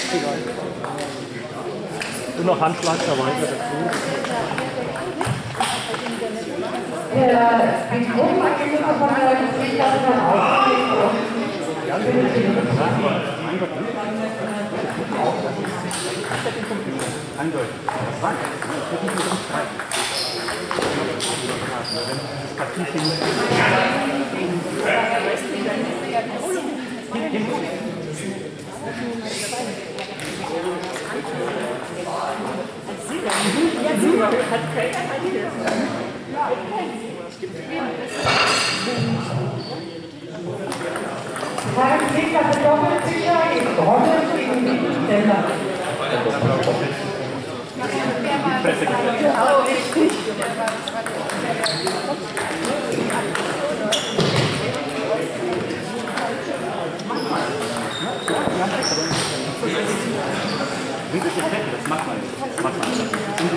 Und noch Handschlag dabei. Die Grundergebnisse von der Gesellschaft werden ausgelegt. Eindeutig. Das war Kein Gegner für Doppelsicher ist Rolle gegen die Ständer. Das macht man nicht. Das macht man nicht.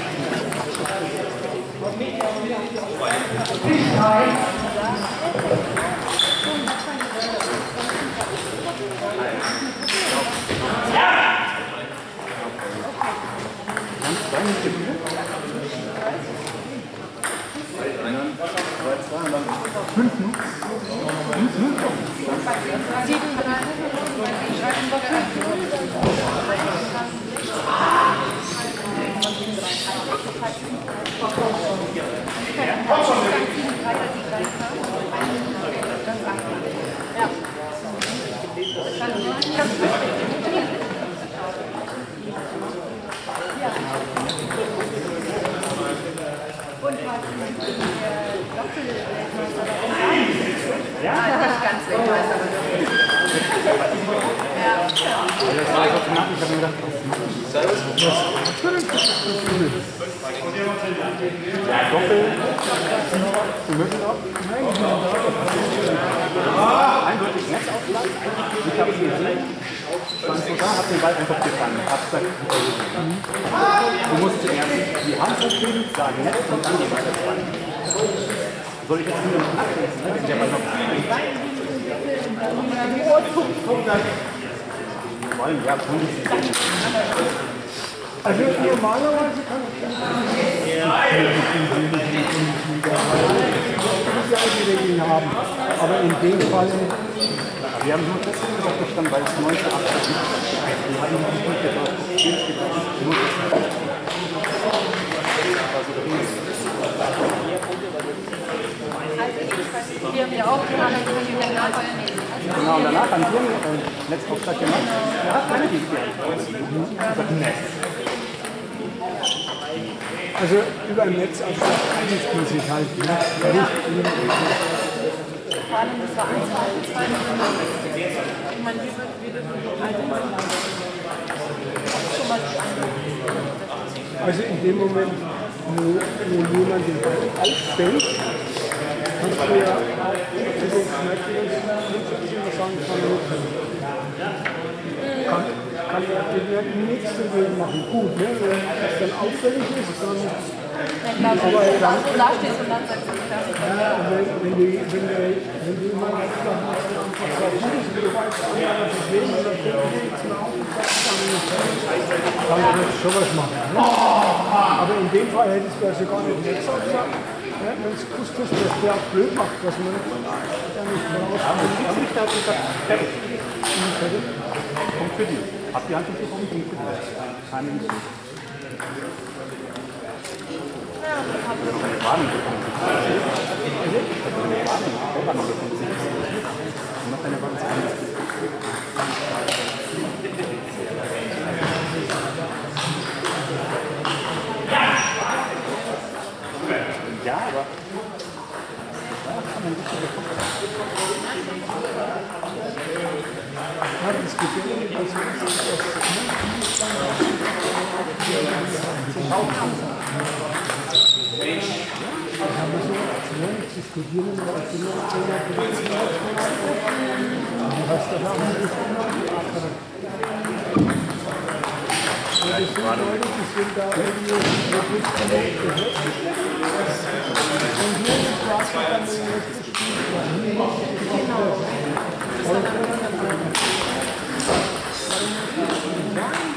Eindeutig Netzaufschlag. Ich habe es gesehen. Stand so da, hab den Ball einfach gefangen. Du musst zuerst die Hand hochheben, sagen Netz und dann den Ball fangen. Soll ich jetzt nur noch nachlesen? Wenn der Ball noch wollen, ja, tun die. Also normalerweise kann ich die Regeln haben, aber in dem Fall... Wir haben nur deswegen gesagt, das stand, weil es 1980 ist. Wir haben die Punkte dort nur Wir haben ja auch genau, und danach haben wir Netzaufschlag gemacht. Er hat keine Dienste. Also über ein Netz einigt man sich halt nicht. vor allem das war 1,2. Ich meine, wie wird schon mal Also in dem Moment, wo jemand den Ball auffällt, kannst du ja zu den Knöpfen sagen, kann er nichts dagegen machen. Gut, ne? Wenn es dann auffällig ist, dann... aber dann so da stehst und dann sagst du, fertig. Ja, wenn du jemanden einfach sagst, du weißt, andere Problem oder nichts mehr auf, dann kannst du schon was machen. Ne? Aber in dem Fall hättest du also gar nicht Netz aufsagt, ne? Wenn es gewusst ist, dass der auch blöd macht, dass man da nicht mehr Fertig. Punkt für die. Habt ihr Hand bekommen? Punkt für die. Keine nicht. Warnung bekommen. Noch eine Warnung. Ja, aber das Gefährliche ist, diskutieren wir als Thema was da haben wir das sind Leute, die sind da irgendwie und hier ist quasi dann das Spiel.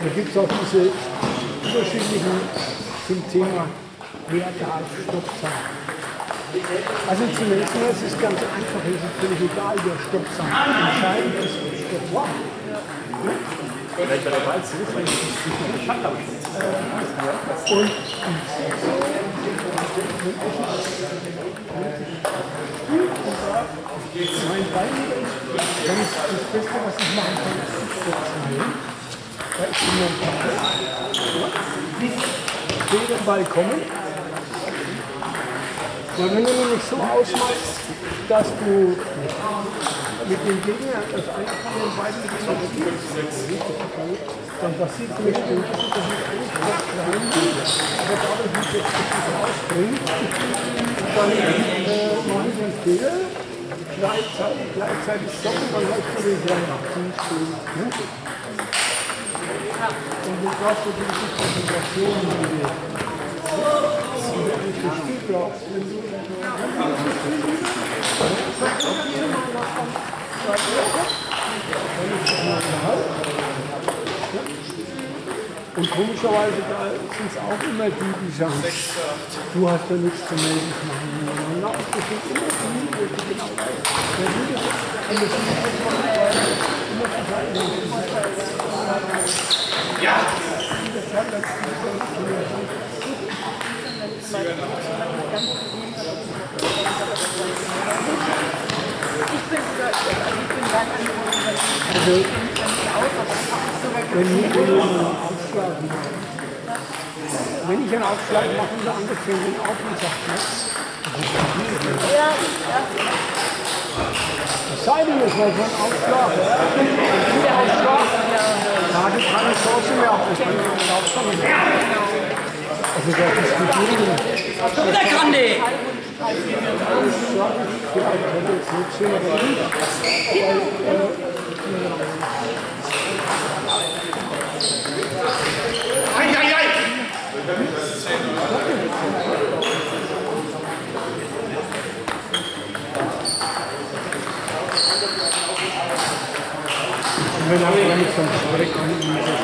Da gibt es auch diese unterschiedlichen zum Thema Werte als Stoppzeit. Also zunächst mal ist es ganz einfach, es ist völlig egal, wer Stoppzeit. Entscheidend ist, Stopp war. Welcher der Ball ist, wenn ich nicht Schatten habe. Und mein Ball ist, dann ist das Beste, was ich machen kann, ist Stoppzeit. Da ist nur ein Ball. Ich will den Ball kommen. Weil wenn du nämlich so ausmachst, dass du mit dem Gegner das eine von den beiden dann passiert nämlich das ist eigentlich recht klein, aber dadurch, wie ich jetzt das ausbringe, dann mache ich einen Fehler, gleichzeitig stoppen, dann läuft du den gleich nach hinten stehen. Und du brauchst natürlich die Konzentration, die du eigentlich gespielt brauchst. Wenn du und komischerweise sind es auch immer die sagen, du hast ja nichts zu melden machen. Das sind immer die, wo du genau weißt. Ja! Also, wenn ich einen Aufschlag mache und der andere fängt ihn auf und sagt, es sei denn, es war so ein Aufschlag. Ein Aufschlag, da hatte ich keine Chance mehr auf den Aufschlag. Also da diskutieren wir. Der kann nicht! Wenn wir nicht vom Streck an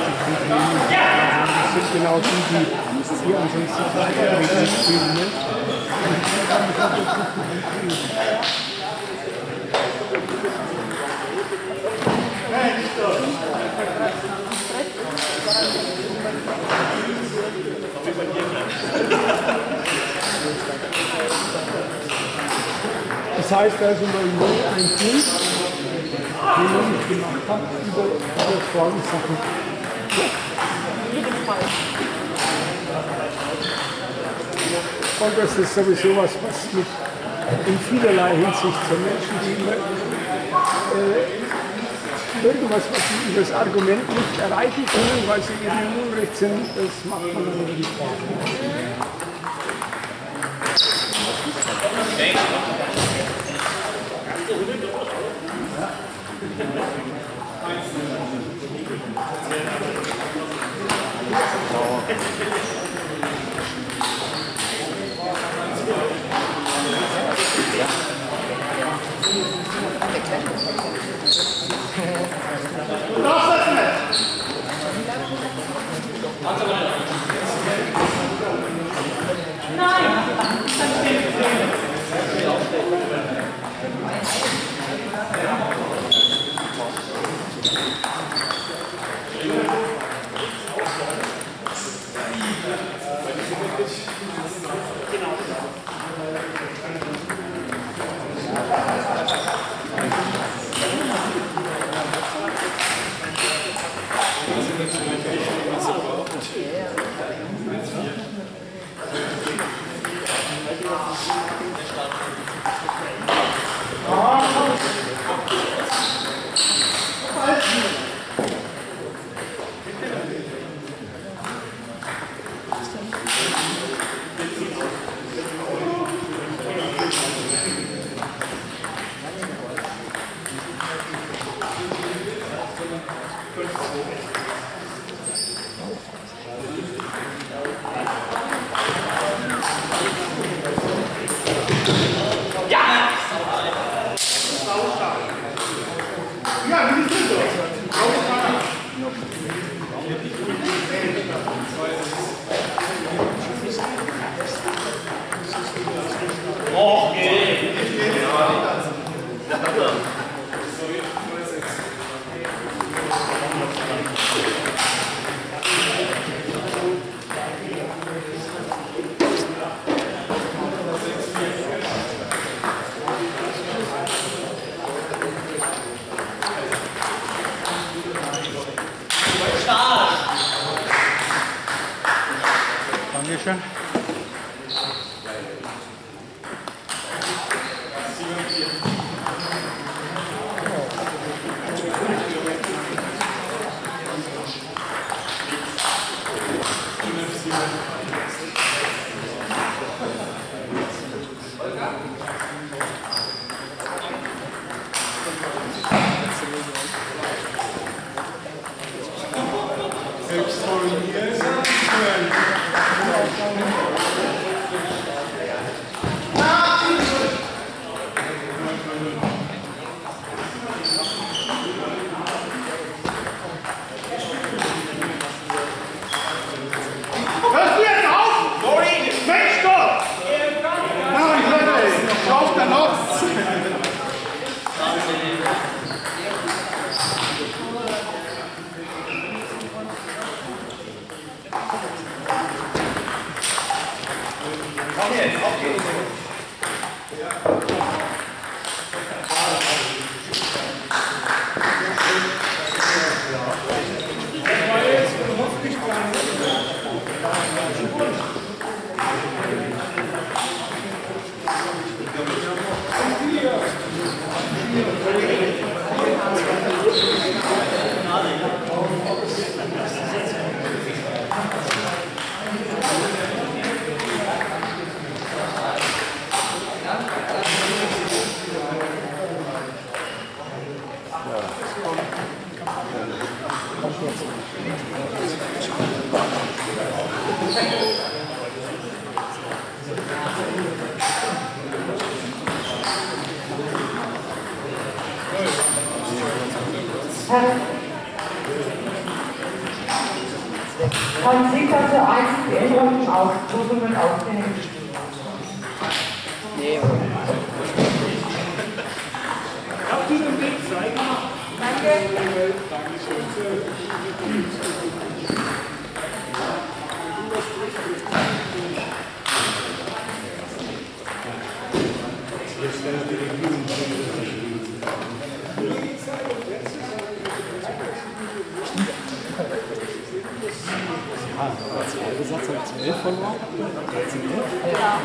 das sind genau die ansonsten spielen. Das heißt also mal nur ein Punkt, den ich nicht gemacht habe, über Formsachen. Und das ist sowieso was mit in vielerlei Hinsicht für Menschen, die irgendwas, was sie über das Argument nicht erreichen können, weil sie eben im Unrecht sind, das macht man dann über die Sprache. Ja, Von Siegler zu 1 die Änderungen aus Prüfungen aufnehmen. Nee. Danke. Satz habe ich 12 verloren. Ja.